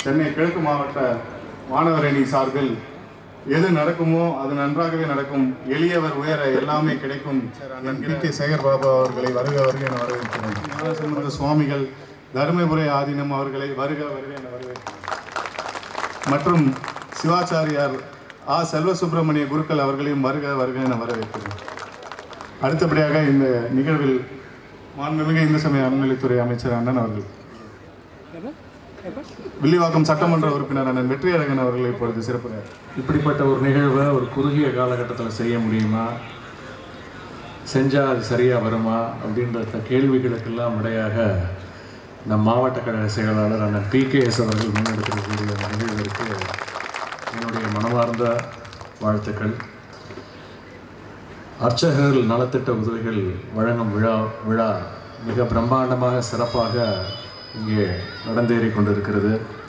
சென்னை கிழக்கு மாவட்ட மாணவர் அணி சார்பில் எது நடக்குமோ அது நன்றாகவே நடக்கும், எளியவர் உயர எல்லாமே கிடைக்கும் பி.கே. சேகர் பாபு அவர்களை வருக வருக என வரவேற்கிறேன். ஞானசம்பந்த சுவாமிகள் தருமபுரி ஆதீனம் அவர்களை வருக வருக என வரவேற்கிறேன். மற்றும் சிவாச்சாரியார் ஆ. செல்வசுப்பிரமணிய குருக்கள் அவர்களையும் வருக வருக என வரவேற்கிறேன். அடுத்தபடியாக இந்த நிகழ்வில் மாண்புமிகு இந்து சமய அறநிலையத்துறை அமைச்சர் அண்ணன் அவர்கள், வில்லிவாக்கம் சட்டமன்ற உறுப்பினர் அண்ணன் வெற்றியழகன் அவர்களை இப்பொழுது சிறப்புகிறார். இப்படிப்பட்ட ஒரு நிகழ்வை ஒரு குறுகிய காலகட்டத்தில் செய்ய முடியுமா, செஞ்சால் அது சரியாக வருமா அப்படின்ற கேள்விகளுக்கெல்லாம் விடையாக நம் மாவட்ட கழக செயலாளர் அண்ணன் பி.கே.எஸ். அவர்கள் முன்னெடுக்கக்கூடிய நிகழ்விற்கு என்னுடைய மனமார்ந்த வாழ்த்துக்கள். அர்ச்சகர்கள் நலத்திட்ட உதவிகள் வழங்கும் விழா மிக பிரம்மாண்டமாக சிறப்பாக இங்கே நடந்தேறி கொண்டிருக்கிறது.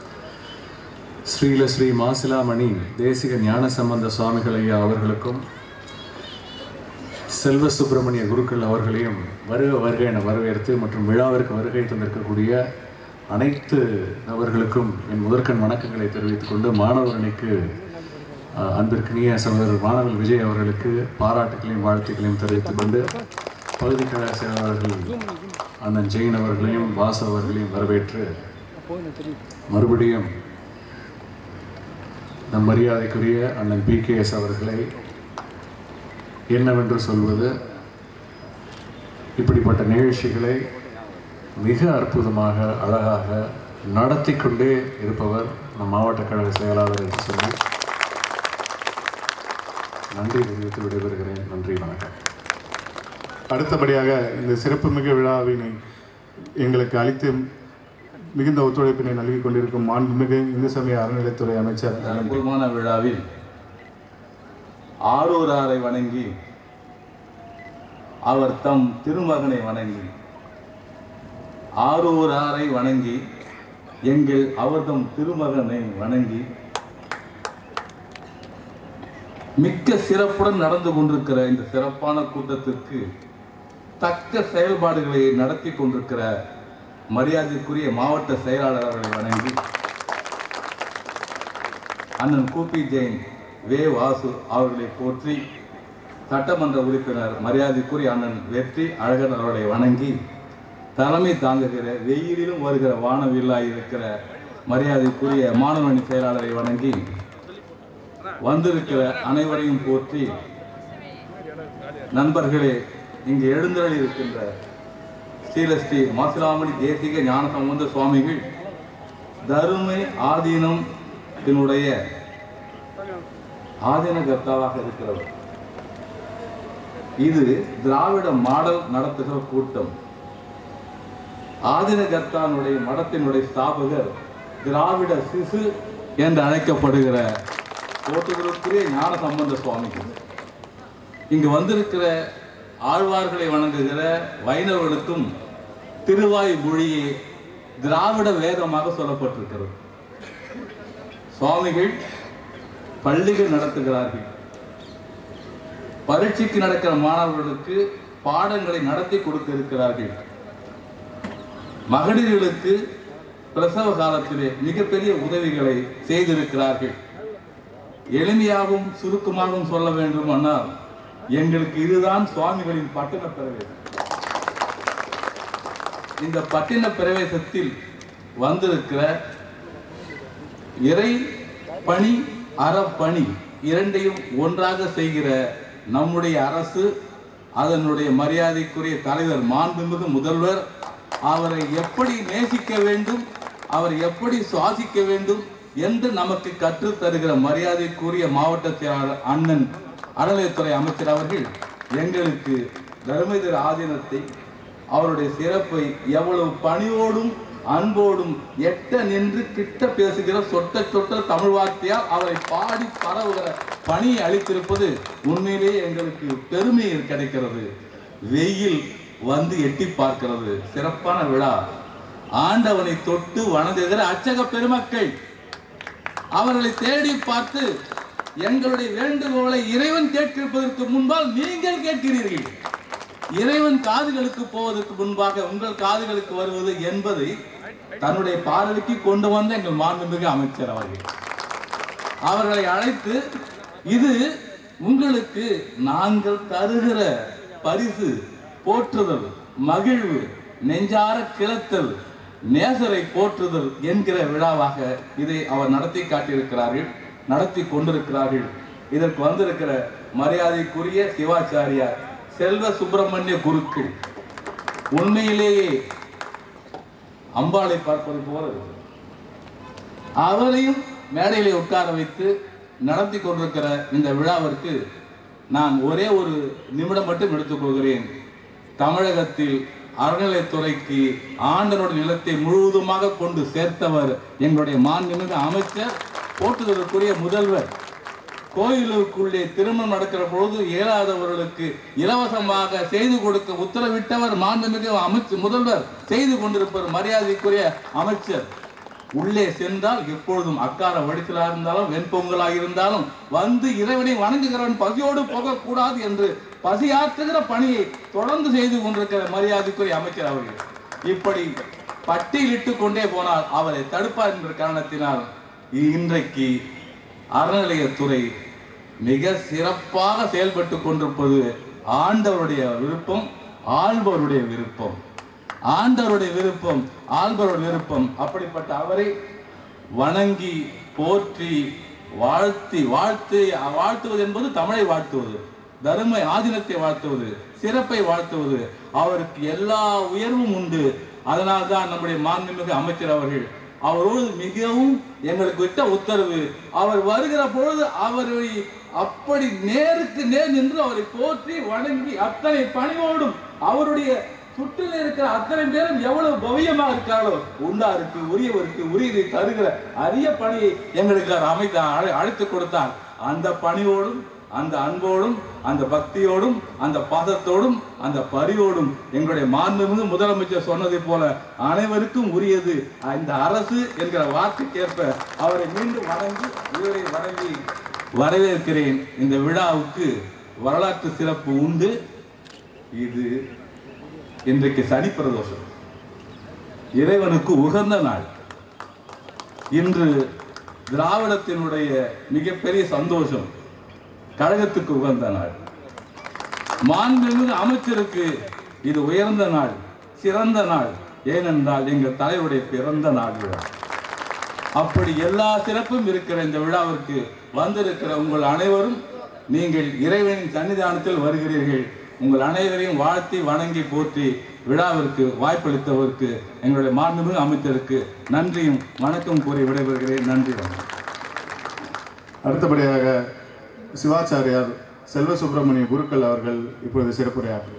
ஸ்ரீ மாசிலாமணி தேசிக ஞானசம்பந்த சுவாமிகள் ஐயா அவர்களுக்கும் செல்வ சுப்பிரமணிய குருக்கள் அவர்களையும் வருக வருக என வரவேற்று மற்றும் விழாவிற்கு வருகை தந்திருக்கக்கூடிய அனைத்து நபர்களுக்கும் என் முதற்கண் வணக்கங்களை தெரிவித்துக் கொண்டு மாணவர் அணிக்கு அன்பிற்கினிய சகோதரர் மாணவர் விஜய் அவர்களுக்கு பாராட்டுகளையும் வாழ்த்துக்களையும் தெரிவித்துக் கொண்டு பகுதி கழக செயலாளர்கள் அண்ணன் ஜெயின் அவர்களையும் வாசு அவர்களையும் வரவேற்று மறுபடியும் நம் மரியாதைக்குரிய அண்ணன் பி.கே.எஸ். அவர்களை என்னவென்று சொல்வது, இப்படிப்பட்ட நிகழ்ச்சிகளை மிக அற்புதமாக அழகாக நடத்தி கொண்டே இருப்பவர் நம் மாவட்ட கழக செயலாளர் என்று சொல்லி நன்றி தெரிவித்து விடைபெறுகிறேன். நன்றி, வணக்கம். அடுத்தபடியாக இந்த சிறப்புமிகு விழாவினை எங்களுக்கு அளித்து மிகுந்த ஒத்துழைப்பினை நல்கிக் கொண்டிருக்கும் மாண்புமிகு இந்து சமய அறநிலையத்துறை அமைச்சர் அற்புதமான விழாவில் ஆரூராரை வணங்கி அவர் தம் திருமகனை வணங்கி ஆரூராரை வணங்கி எங்கள் அவர்தம் திருமகனை வணங்கி மிக்க சிறப்புடன் நடந்து கொண்டிருக்கிற இந்த சிறப்பான கூட்டத்திற்கு தக்க செயல்பாடுகளை நடத்தி கொண்டிருக்கிற மரியாதைக்குரிய மாவட்ட செயலாளர் அவர்களை வணங்கி அண்ணன் கூபி ஜெயின் வே. வாசு அவர்களை போற்றி சட்டமன்ற உறுப்பினர் மரியாதைக்குரிய அண்ணன் வெற்றி அழகன் அவர்களை வணங்கி தலைமை தாங்குகிற வெயிலிலும் வருகிற வானவில்லாய் இருக்கிற மரியாதைக்குரிய மாணவர் அணி செயலாளரை வணங்கி வந்திருக்கிற அனைவரையும் போற்றி, நண்பர்களே, இங்கு எழுந்தருளி இருக்கின்ற ஸ்ரீ மாசிலாமணி தேசிக ஞானசம்பந்த சுவாமிகள் தருமை ஆதீனத்தினுடைய ஆதீன கர்த்தாவாக இருக்கிறவர். இது திராவிட மாடல் நடத்துகிற கூட்டம். ஆதீன கர்த்தானுடைய மடத்தினுடைய ஸ்தாபகர் திராவிட சிசு என்று அழைக்கப்படுகிற போற்றுதலுக்குரிய ஞான சம்பந்த சுவாமிகள். இங்கு வந்திருக்கிற ஆழ்வார்களை வணங்குகிற வைணவர்களுக்கும் திருவாய் மொழியே திராவிட வேதமாக சொல்லப்பட்டிருக்கிறது. சுவாமிகள் பள்ளிகள் நடத்துகிறார்கள். பரீட்சைக்கு நடக்கிற மாணவர்களுக்கு பாடங்களை நடத்தி கொடுக்க இருக்கிறார்கள். மகளிர்களுக்கு பிரசவ காலத்திலே மிகப்பெரிய உதவிகளை செய்திருக்கிறார்கள். எளிமையாகவும் சுருக்கமாகவும் சொல்ல வேண்டும் ஆனால் எங்களுக்கு இதுதான் சுவாமிகளின் பட்டின பிரவேசம். இந்த பட்டின பிரவேசத்தில் வந்திருக்கிற இறை பணி அறப்பணி இரண்டையும் ஒன்றாக செய்கிற நம்முடைய அரசு, அதனுடைய மரியாதைக்குரிய தலைவர் மாண்புமிகு முதல்வர் அவரை எப்படி நேசிக்க வேண்டும், அவர் எப்படி சுவாசிக்க வேண்டும் என்று நமக்கு கற்றுத் தருகிற மரியாதைக்குரிய மாவட்ட செயலாளர் அண்ணன் அறநிலையத்துறை அமைச்சர் அவர்கள் எங்களுக்கு தர்மேந்திர ஆதீனத்தை, அவருடைய சிறப்பை எவ்வளவு பணியோடும் அன்போடும் எட்ட நின்று கிட்ட பேசுகிற சொட்ட சொட்ட தமிழ் வார்த்தையால் அவரை பாடி பரவுகிற பணியை அளித்திருப்பது உண்மையிலேயே எங்களுக்கு பெருமை கிடைக்கிறது. வெயில் வந்து எட்டி பார்க்கிறது. சிறப்பான விழா. ஆண்டவனை தொட்டு வணங்குகிற அர்ச்சக பெருமக்கள் அவர்களை தேடி பார்த்து எங்களுடைய வேண்டுகோளை இறைவன் கேட்கிருப்பதற்கு முன்பால் நீங்கள் கேட்கிறீர்கள். இறைவன் காதுகளுக்கு போவதற்கு முன்பாக உங்கள் காதுகளுக்கு வருவது என்பதை தன்னுடைய பார்வைக்கு கொண்டு வந்த எங்கள் மாண்புமிகு அமைச்சர் அவர்களை அழைத்து, இது உங்களுக்கு நாங்கள் தருகிற பரிசு, போற்றுதல், மகிழ்வு, நெஞ்சார கிளத்தல், நேசரை போற்றுதல் என்கிற விழாவாக இதை அவர் நடத்தி காட்டியிருக்கிறார்கள், நடத்தி கொண்டிருக்கிறார்கள். இதற்கு வந்திருக்கிற மரியாதைக்குரிய சிவாச்சாரியார் செல்வ சுப்பிரமணிய குருக்கள் உண்மையிலேயே அம்பாளை பார்ப்பது போல அவரையும் மேடையிலே உட்கார வைத்து நடத்தி கொண்டிருக்கிற இந்த விழாவிற்கு நான் ஒரே ஒரு நிமிடம் மட்டும் எடுத்துக்கொள்கிறேன். தமிழகத்தில் அறநிலையத்துறைக்கு ஆண்டனோட நிலத்தை முழுவதுமாக கொண்டு சேர்த்தவர் எங்களுடைய மாண்புமிகு அமைச்சர், போற்றுதலுக்குரிய முதல்வர். கோயிலுக்குள்ளே திருமணம் நடக்கிற பொழுது இயலாதவர்களுக்கு இலவசமாக செய்து கொடுக்க உத்தரவிட்டவர் மாண்புமிகு முதல்வர், செய்து கொண்டிருப்பவர் மரியாதைக்குரிய அமைச்சர். உள்ளே சென்றால் எப்பொழுதும் அக்கார வடிசலாக இருந்தாலும் வெண்பொங்கலாக இருந்தாலும் வந்து இறைவனை வணங்குகிறவன் பசியோடு போகக்கூடாது என்று பசியாற்றுகிற பணியை தொடர்ந்து செய்து கொண்டிருக்கிற மரியாதைக்குரிய அமைச்சர் அவர்கள். இப்படி பட்டியலிட்டு கொண்டே போனால் அவரை தடுப்பார் என்ற காரணத்தினால் இன்றைக்கு அறநிலையத்துறை மிக சிறப்பாக செயல்பட்டு கொண்டிருப்பது ஆண்டவருடைய விருப்பம், ஆள்பவருடைய விருப்பம். ஆண்டவருடைய விருப்பம், ஆள்பவருடைய விருப்பம். அப்படிப்பட்ட அவரை வணங்கி போற்றி வாழ்த்துவது என்பது தமிழை வாழ்த்துவது, தர்ம ஆதீனத்தை வாழ்த்துவது, சிறப்பை வாழ்த்துவது. அவருக்கு எல்லா உயர்வும் உண்டு. அதனால்தான் நம்முடைய மாண்புமிகு அமைச்சர் அவர்கள் அவரோடு மிகவும் எங்களுக்கு விட்ட உத்தரவு, அவர் வருகிற பொழுது அவரை அப்படி நேருக்கு நேர் நின்று அவரை போற்றி வணங்கி அத்தனை பணிவோடும் அவருடைய சுற்றில் இருக்கிற அத்தனை பேரும் எவ்வளவு பவியமாக இருக்காரோ, உண்டாருக்கு உரியவருக்கு உரியதை தருகிற அரிய பணியை எங்களுக்கு அழைத்து கொடுத்தார். அந்த பணியோடும் அந்த அன்போடும் அந்த பக்தியோடும் அந்த பாசத்தோடும் அந்த பரிவோடும் எங்களுடைய மாண்புமிகு முதலமைச்சர் சொன்னதை போல அனைவருக்கும் உரியது இந்த அரசு என்கிற வார்த்தைக்கேற்ப அவரை மீண்டும் வணங்கி வரவேற்கிறேன். இந்த விழாவுக்கு வரலாற்று சிறப்பு உண்டு. இது இன்றைக்கு சனி பிரதோஷம், இறைவனுக்கு உகந்த நாள். இன்று திராவிடத்தினுடைய மிகப்பெரிய சந்தோஷம், கழகத்துக்கு உகந்த நாள். மாண்புமிகு அமைச்சருக்கு இது உயர்ந்த நாள், சிறந்த நாள். ஏனென்றால் எங்கள் தலைவருடைய பிறந்த நாள் விழா. அப்படி எல்லா சிறப்பும் இருக்கிற இந்த விழாவிற்கு வந்திருக்கிற உங்கள் அனைவரும், நீங்கள் இறைவனின் சன்னிதானத்தில் வருகிறீர்கள். உங்கள் அனைவரையும் வாழ்த்தி வணங்கி போற்றி விழாவிற்கு வாய்ப்பளித்தவருக்கு எங்களுடைய மாண்புமிகு அமைச்சருக்கு நன்றியும் வணக்கம் கூறி விடைபெறுகிறேன். நன்றி. அடுத்தபடியாக சிவாச்சாரியார் செல்வ சுப்பிரமணிய குருக்கள் அவர்கள் இப்பொழுது சிறப்புரையாற்றுவார்.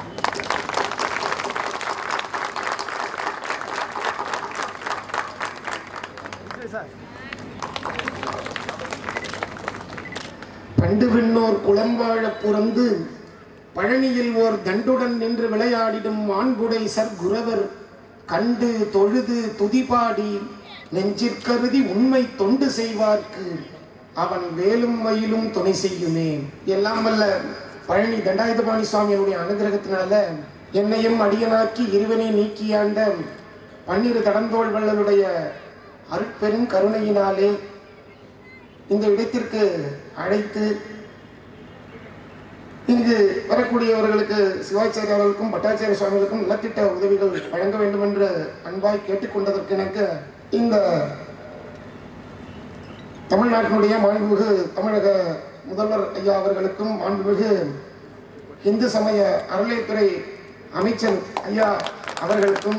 பண்டு விண்ணோர் குளம்வாழ புறந்து பழனியில் ஓர் தண்டுடன் நின்று விளையாடிடும் மாண்புடை சர்க்குரவர் கண்டு தொழுது துதிபாடி நெஞ்சிற்கருதி உண்மை தொண்டு செய்வார்க்கு அவன் வேலும் மயிலும் துணை செய்யுமே. எல்லாம் வல்ல பழனி தண்டாயுதபாணி சுவாமியினுடைய அனுகிரகத்தினால என்னையும் அடியனாக்கி இருவனை நீக்கியாண்ட பன்னிரு தடந்தோள் வள்ளலுடைய அருட்பெரும் கருணையினாலே இந்த இடத்திற்கு அழைத்து இங்கு வரக்கூடியவர்களுக்கு சிவாச்சாரிய அவர்களுக்கும் பட்டாச்சாரிய சுவாமிகளுக்கும் நலத்திட்ட உதவிகள் வழங்க வேண்டும் என்று அன்பாய் கேட்டுக்கொண்டதற்கு எனக்கு இந்த தமிழ்நாட்டினுடைய மாண்புமிகு தமிழக முதல்வர் ஐயா அவர்களுக்கும் மாண்புமிகு இந்து சமய அறநிலையத்துறை அமைச்சர் ஐயா அவர்களுக்கும்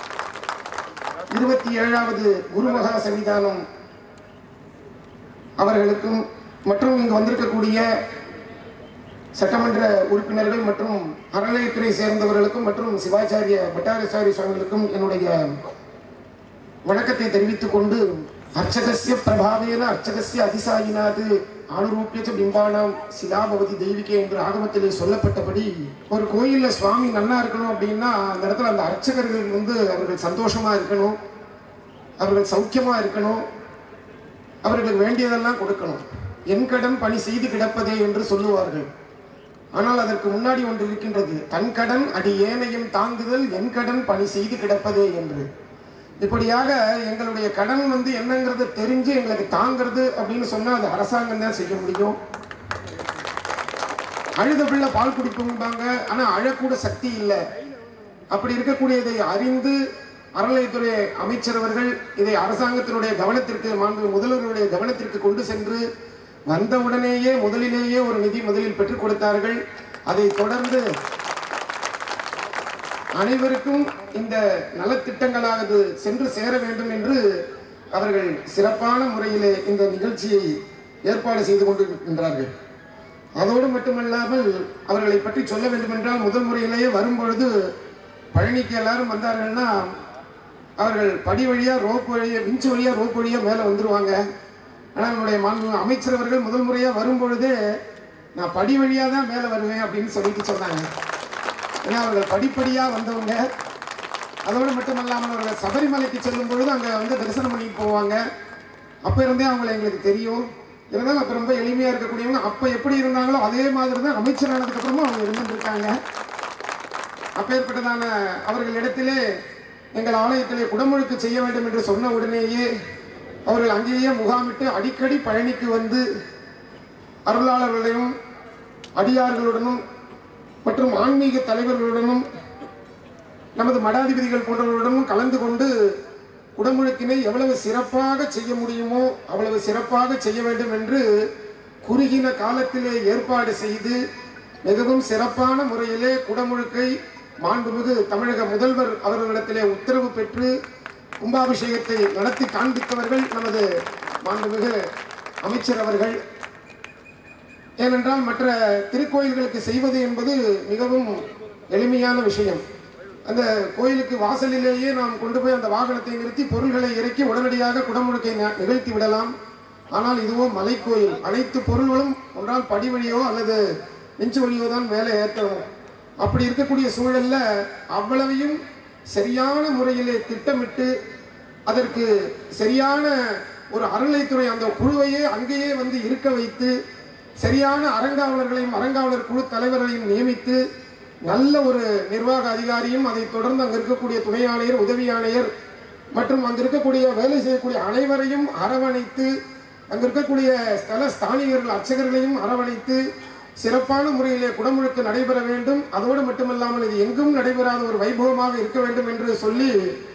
27வது குருமகா சன்னிதானம் அவர்களுக்கும் மற்றும் இங்கு வந்திருக்கக்கூடிய சட்டமன்ற உறுப்பினர்கள் மற்றும் அறநிலையத்துறை சேர்ந்தவர்களுக்கும் மற்றும் சிவாச்சாரிய பட்டாச்சாரிய சுவாமிகளுக்கும் என்னுடைய வணக்கத்தை தெரிவித்துக் கொண்டு அர்ச்சகஸ்ய பிரபாவேன அர்ச்சகஸ்ய அதிசாயினாது ஆணுரூபியச்ச பிம்பானாம் சிலாபவதி தெய்விகே என்று ஆகமத்திலே சொல்லப்பட்டபடி ஒரு கோயில்ல சுவாமி நல்லா இருக்கணும் அப்படின்னா அந்த இடத்துல அந்த அர்ச்சகர்கள் அவர்கள் சந்தோஷமா இருக்கணும், அவர்கள் சௌக்கியமா இருக்கணும், அவர்களுக்கு வேண்டியதெல்லாம் கொடுக்கணும். என் கடன் பணி செய்து கிடப்பதே என்று சொல்லுவார்கள். ஆனால் அதற்கு முன்னாடி ஒன்று இருக்கின்றது, தன் கடன் அடி ஏனையும் தாங்குதல் என் கடன் பணி செய்து கிடப்பதே என்று. இப்படியாக எங்களுடைய கடன் வந்து என்னங்கிறது தெரிஞ்சு எங்களுக்கு தாங்கிறது அப்படின்னு சொன்னால் அது அரசாங்கம் தான் செய்ய முடியும். அழுத பிள்ளை பால் குடிப்பும்பாங்க, ஆனால் அழக்கூட சக்தி இல்லை. அப்படி இருக்கக்கூடியதை அறிந்து அறநிலையத்துறை அமைச்சர் அவர்கள் இதை அரசாங்கத்தினுடைய கவனத்திற்கு, முதல்வர்களுடைய கவனத்திற்கு கொண்டு சென்று வந்தவுடனேயே முதலிலேயே ஒரு நிதி முதலில் பெற்றுக் கொடுத்தார்கள். அதை தொடர்ந்து அனைவருக்கும் இந்த நலத்திட்டங்களானது சென்று சேர வேண்டும் என்று அவர்கள் சிறப்பான முறையிலே இந்த நிகழ்ச்சியை ஏற்பாடு செய்து கொண்டிருக்கின்றார்கள். அதோடு மட்டுமல்லாமல் அவர்களை பற்றி சொல்ல வேண்டும் என்றால், முதல் முறையிலேயே வரும்பொழுது பழனிக்கு எல்லாரும் வந்தார்கள்னா அவர்கள் படி வழியாக ரோப் வழியாக விஞ்சு வழியாக ரோப் வழியாக மேலே வந்துடுவாங்க. ஆனால் நம்முடைய மாண்பு அமைச்சர் அவர்கள் முதல் முறையாக வரும்பொழுதே நான் படி வழியாக தான் மேலே வருவேன் அப்படின்னு சொல்லிட்டு சொன்னாங்க. ஏன்னா அவர்கள் படிப்படியாக வந்தவங்க. அதோடு மட்டுமல்லாமல் அவர்கள் சபரிமலைக்கு செல்லும் பொழுது அங்கே வந்து தரிசனம் பண்ணிட்டு போவாங்க. அப்போ இருந்தே அவங்களை எங்களுக்கு தெரியும். இருந்தாலும் அப்போ ரொம்ப எளிமையாக இருக்கக்கூடியவங்க. அப்போ எப்படி இருந்தாங்களோ அதே மாதிரி தான் அமைச்சரானதுக்கப்புறமா அவங்க இருந்துருக்காங்க. அப்பேற்பட்டதான அவர்களிடத்திலே எங்கள் ஆலயத்திலே குடமுழுக்கு செய்ய வேண்டும் என்று சொன்ன உடனேயே அவர்கள் அங்கேயே முகாமிட்டு அடிக்கடி பழனிக்கு வந்து அருளாளர்களுடனும் அடியார்களுடனும் மற்றும் ஆன்மீக தலைவர்களுடனும் நமது மடாதிபதிகள் போன்றவர்களுடனும் கலந்து கொண்டு குடமுழுக்கினை எவ்வளவு சிறப்பாக செய்ய முடியுமோ அவ்வளவு சிறப்பாக செய்ய வேண்டும் என்று குறுகின காலத்திலே ஏற்பாடு செய்து மிகவும் சிறப்பான முறையிலே குடமுழுக்கை மாண்புமிகு தமிழக முதல்வர் அவர்களிடத்திலே உத்தரவு பெற்று கும்பாபிஷேகத்தை நடத்தி காண்பித்தவர்கள் நமது மாண்புமிகு அமைச்சர் அவர்கள். ஏனென்றால் மற்ற திருக்கோயில்களுக்கு செய்வது என்பது மிகவும் எளிமையான விஷயம். அந்த கோயிலுக்கு வாசலிலேயே நாம் கொண்டு போய் அந்த வாகனத்தை நிறுத்தி பொருள்களை இறக்கி உடனடியாக குடமுழுக்கை நிகழ்த்தி விடலாம். ஆனால் இதுவோ மலைக்கோயில், அனைத்து பொருள்களும் ஒன்றால் படி வழியோ அல்லது நெஞ்சு வழியோ தான் மேலே ஏற்றணும். அப்படி இருக்கக்கூடிய சூழல்ல அவ்வளவையும் சரியான முறையிலே திட்டமிட்டு அதற்கு சரியான ஒரு அறநிலைத்துறை அந்த குழுவையே அங்கேயே வந்து இருக்க வைத்து சரியான அறங்காவலர்களையும் அறங்காவலர் குழு தலைவர்களையும் நியமித்து நல்ல ஒரு நிர்வாக அதிகாரியும் அதை தொடர்ந்து அங்கே இருக்கக்கூடிய துணை ஆணையர், உதவி ஆணையர் மற்றும் அங்கே இருக்கக்கூடிய வேலை செய்யக்கூடிய அனைவரையும் அரவணைத்து அங்கே இருக்கக்கூடிய ஸ்தானிகர்கள் அர்ச்சகர்களையும் அரவணைத்து சிறப்பான முறையிலே குடமுழுக்கு நடைபெற வேண்டும். அதோடு மட்டுமல்லாமல் இது எங்கும் நடைபெறாத ஒரு வைபவமாக இருக்க வேண்டும் என்று சொல்லி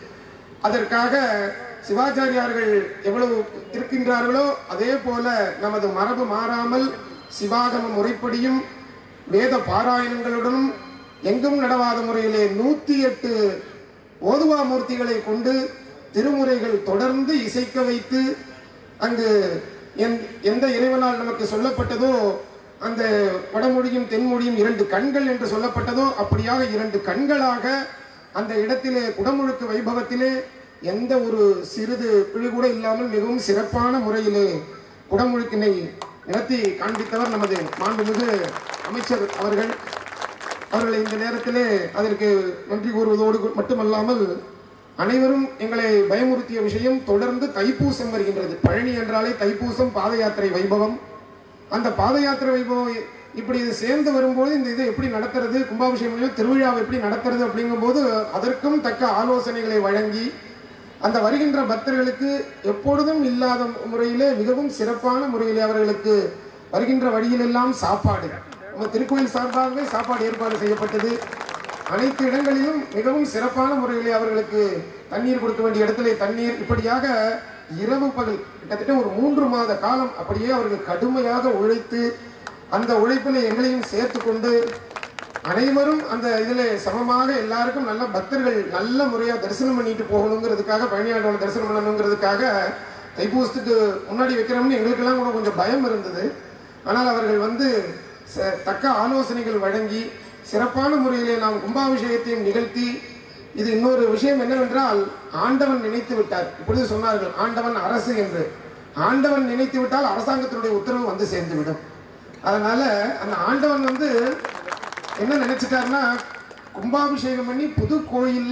அதற்காக சிவாச்சாரியார்கள் எவ்வளவு இருக்கின்றார்களோ அதே போல நமது மரபு மாறாமல் சிவாகம முறைப்படியும் வேத பாராயணங்களுடனும் எங்கும் நடவாத முறையிலே 108 ஓதுவா மூர்த்திகளை கொண்டு திருமுறைகள் தொடர்ந்து இசைக்க வைத்து அங்கு எந்த இறைவனால் நமக்கு சொல்லப்பட்டதோ அந்த வடமொழியும் தென்மொழியும் 2 கண்கள் என்று சொல்லப்பட்டதோ அப்படியாக 2 கண்களாக அந்த இடத்திலே குடமுழுக்கு வைபவத்திலே எந்த ஒரு சிறிது பிழு கூட இல்லாமல் மிகவும் சிறப்பான முறையிலே குடமுழுக்கினை நடத்தி காண்பித்தவர் நமது மாண்புமிகு அமைச்சர் அவர்கள். அவர்களை இந்த நேரத்திலே அதற்கு நன்றி கூறுவதோடு மட்டுமல்லாமல் அனைவரும் எங்களை பயமுறுத்திய விஷயம், தொடர்ந்து தைப்பூசம் வருகின்றது. பழனி என்றாலே தைப்பூசம் பாத யாத்திரை வைபவம். அந்த பாத யாத்திரை வைபவம் இப்படி இது சேர்ந்து வரும்போது இந்த இதை எப்படி நடத்துறது, கும்பாபிஷேகம் திருவிழாவை எப்படி நடத்துறது அப்படிங்கும்போது அதற்கும் தக்க ஆலோசனைகளை வழங்கி அந்த வருகின்ற பக்தர்களுக்கு எப்பொழுதும் இல்லாத முறையிலே மிகவும் சிறப்பான முறையிலே அவர்களுக்கு வருகின்ற வழியிலெல்லாம் சாப்பாடு, நம்ம திருக்கோயில் சார்பாகவே சாப்பாடு ஏற்பாடு செய்யப்பட்டது. அனைத்து இடங்களிலும் மிகவும் சிறப்பான முறையிலே அவர்களுக்கு தண்ணீர் கொடுக்க வேண்டிய இடத்திலே தண்ணீர், இப்படியாக இரவு பகல் கிட்டத்தட்ட ஒரு 3 மாத காலம் அப்படியே அவர்கள் கடுமையாக உழைத்து அந்த உழைப்பில் எங்களையும் சேர்த்து கொண்டு அனைவரும் அந்த இதில் சமமாக எல்லாருக்கும் நல்ல பக்தர்கள் நல்ல முறையாக தரிசனம் பண்ணிட்டு போகணுங்கிறதுக்காக, பழனியாண்டவனை தரிசனம் பண்ணணுங்கிறதுக்காக தைப்பூசத்துக்கு முன்னாடி வைக்கிறோம்னு எங்களுக்கெல்லாம் கூட கொஞ்சம் பயம் இருந்தது. ஆனால் அவர்கள் வந்து தக்க ஆலோசனைகள் வழங்கி சிறப்பான முறையிலே நாம் கும்பாபிஷேகத்தையும் நிகழ்த்தி, இது இன்னொரு விஷயம் என்னவென்றால் ஆண்டவன் நினைத்து விட்டார். இப்பொழுது சொன்னார்கள் ஆண்டவன் அரசு என்று. ஆண்டவன் நினைத்து விட்டால் அரசாங்கத்தினுடைய உத்தரவு வந்து சேர்ந்துவிடும். அதனால அந்த ஆண்டவன் வந்து என்ன நினைச்சிட்டாருன்னா, கும்பாபிஷேகம் பண்ணி புது கோயில்ல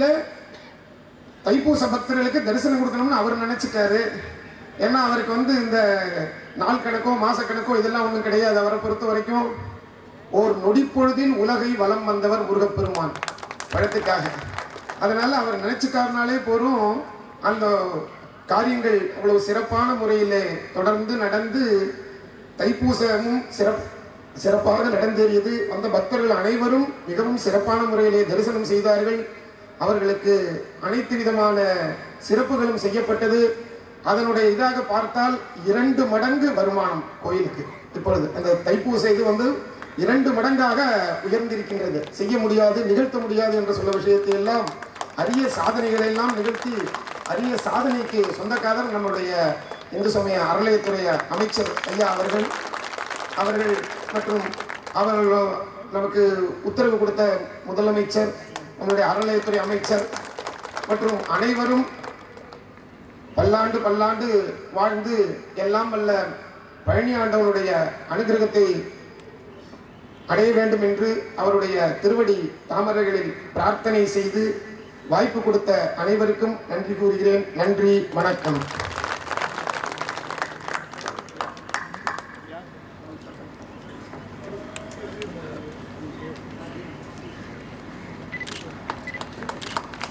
தைப்பூச பக்தர்களுக்கு தரிசனம் கொடுக்கணும்னு அவர் நினைச்சிட்டாரு. ஏன்னா அவருக்கு வந்து இந்த நாள் கணக்கோ மாசக்கணக்கோ இதெல்லாம் ஒன்றும் கிடையாது. அவரை பொறுத்த வரைக்கும் ஓர் நொடிப்பொழுதில் உலகை வலம் வந்தவர் முருகப்பெருமான் பழத்துக்காக. அதனால அவர் நினைச்சுக்காரனாலே போரும் அந்த காரியங்கள் அவ்வளவு சிறப்பான முறையிலே தொடர்ந்து நடந்து தைப்பூசமும் சிறப்பாக நடந்தேறியது. அந்த பக்தர்கள் அனைவரும் மிகவும் சிறப்பான முறையிலே தரிசனம் செய்தார்கள். அவர்களுக்கு அனைத்து விதமான சிறப்புகளும் செய்யப்பட்டது. அதனுடைய இதாக பார்த்தால் 2 மடங்கு வருமானம் கோயிலுக்கு இப்பொழுது அந்த தைப்பூச இது 2 மடங்காக உயர்ந்திருக்கின்றது. செய்ய முடியாது, நிகழ்த்த முடியாது என்று சொல்ல விஷயத்தை எல்லாம் அரிய சாதனைகளை எல்லாம் நிகழ்த்தி அரிய சாதனைக்கு சொந்தக்காரர் நம்முடைய இந்து சமய அறநிலையத்துறை அமைச்சர் ஐயா அவர்கள் மற்றும் அவர்கள் நமக்கு உத்தரவு கொடுத்த முதலமைச்சர், நம்முடைய அறநிலையத்துறை அமைச்சர் மற்றும் அனைவரும் பல்லாண்டு வாழ்ந்து எல்லாம் வல்ல பழனி ஆண்டவனுடைய அனுகிரகத்தை அடைய வேண்டும் என்று அவருடைய திருவடி தாமரைகளில் பிரார்த்தனை செய்து வாய்ப்பு கொடுத்த அனைவருக்கும் நன்றி கூறுகிறேன். நன்றி, வணக்கம்.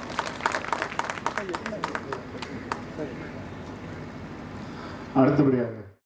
அடுத்தபடியாக